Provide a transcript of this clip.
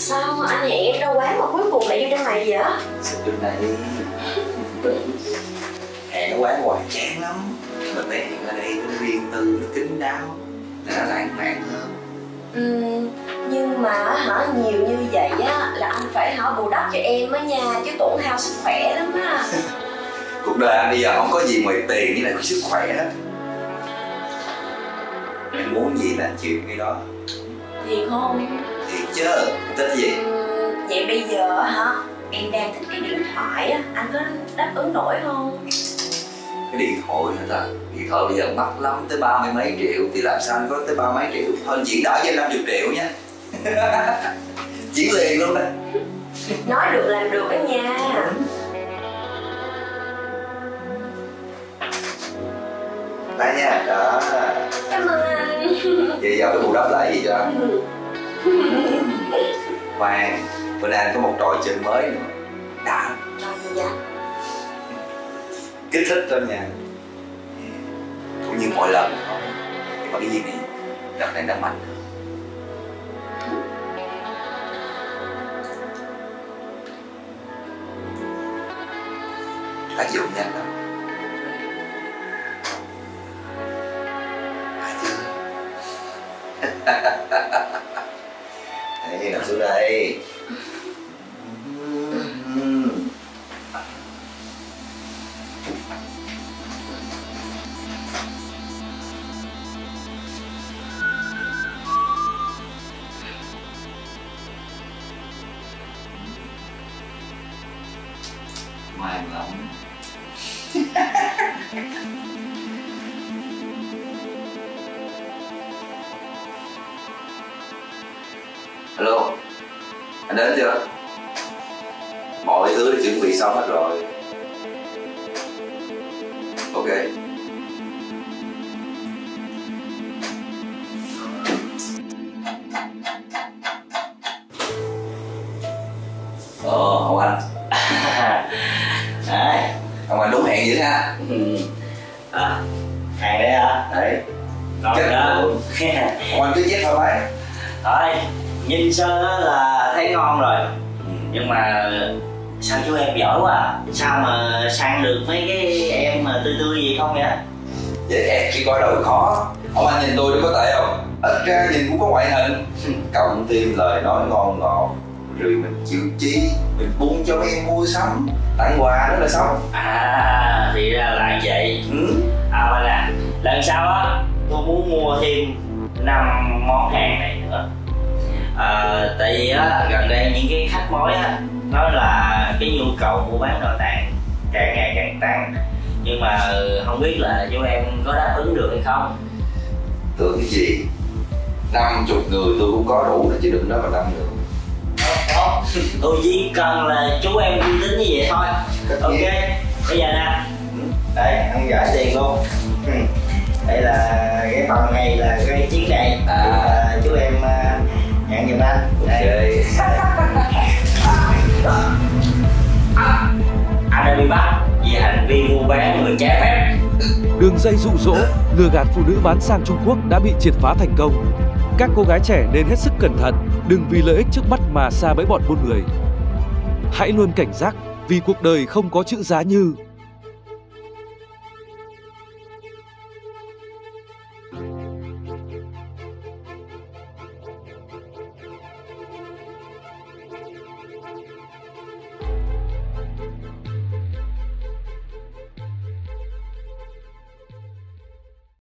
Sao anh hẹn em ra quán mà cuối cùng lại vô trong này vậy? Sự việc này hẹn ở quán hoài chán lắm. Mình phải hẹn ở đây nó riêng tư, nó kín đáo, nó lãng mạn hơn. Nhưng mà nhiều như vậy á là anh phải bù đắp cho em á nha, chứ tổn hao sức khỏe lắm á. Cuộc đời anh bây giờ không có gì ngoài tiền với lại sức khỏe hết. Em muốn gì là anh chịu cái đó. Thiệt không? Thiệt chứ, thích gì? Vậy bây giờ em đang thích cái điện thoại á, anh có đáp ứng nổi không? Cái điện thoại hả ta? Điện thoại bây giờ mắc lắm, tới 30 mấy triệu. Thì làm sao anh có tới 30 mấy triệu? Thôi anh chuyển đổi cho 50 triệu nha. Chuyển liền luôn đó. Nói được làm được đó nha. Đây nha, đó. Cảm ơn anh. Vậy giờ cái bù đắp lại gì cho? Khoan, bữa nay anh có một trò chơi mới nữa. Đã. Trò gì vậy? Kích thích lắm nha. Cũng như mọi lần thôi. Nhưng mà cái gì này, đợt này nó mạnh hơn. Tác dụng nhanh lắm. Đây, nằm xuống đây. Ngoan lắm. Alo, anh đến chưa? Mọi thứ đã chuẩn bị xong hết rồi. Ok. Hồng Anh. Đấy. Hồng Anh đúng hẹn vậy ha. Hẹn đấy hả? Đấy. Rồi đó. Hồng Anh cứ chết thoải mái. Thôi, nhìn sơ là thấy ngon rồi. Nhưng mà sao chú em giỏi quá à? Sao mà sang được mấy cái em mà tươi tươi gì không vậy? Vậy em chỉ có đầu khó. Hồng Anh nhìn tôi có tệ không? Ít ra nhìn cũng có ngoại hình. Cộng thêm lời nói ngon ngọt, rồi mình chịu chi, mình buông cho mấy em mua sắm, tặng quà đó là xong. À, thì ra là vậy. Mà nè, lần sau á tôi muốn mua thêm 5 món hàng này nữa. Tại vì á gần đây những cái khách mối á nói là cái nhu cầu mua bán nội tạng càng ngày càng tăng, nhưng mà không biết là chú em có đáp ứng được hay không. Tưởng cái gì, 50 người tôi cũng có đủ rồi chứ đừng nói mà 5 người. Tôi chỉ cần là chú em uy tín như vậy thôi. Ok, bây giờ nè, đây anh gửi tiền luôn. Đây là cái phần này là cái chiếc này, chú em nhận giùm anh. Đây. Anh đã bị bắt vì hành vi mua bán người trái phép. Đường dây dụ dỗ, lừa gạt phụ nữ bán sang Trung Quốc đã bị triệt phá thành công. Các cô gái trẻ nên hết sức cẩn thận, đừng vì lợi ích trước mắt mà sa bẫy bọn buôn người. Hãy luôn cảnh giác, vì cuộc đời không có chữ giá như